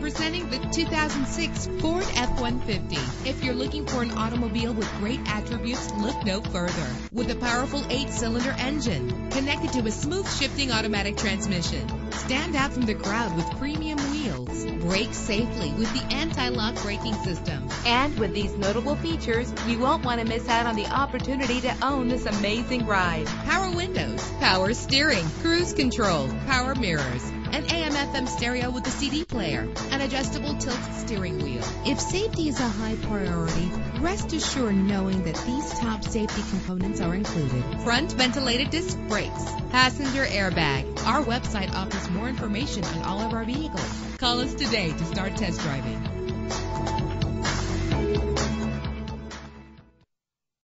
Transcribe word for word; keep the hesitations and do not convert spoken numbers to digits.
Presenting the two thousand six Ford F one fifty. If you're looking for an automobile with great attributes, look no further. With a powerful eight-cylinder engine connected to a smooth shifting automatic transmission. Stand out from the crowd with premium wheels. Brake safely with the anti-lock braking system. And with these notable features, you won't want to miss out on the opportunity to own this amazing ride. Power windows, power steering, cruise control, power mirrors, an A M F M stereo with a C D player, an adjustable tilt steering wheel. If safety is a high priority, rest assured knowing that these top safety components are included. Front ventilated disc brakes, passenger airbag. Our website offers more information on all of our vehicles. Call us today to start test driving.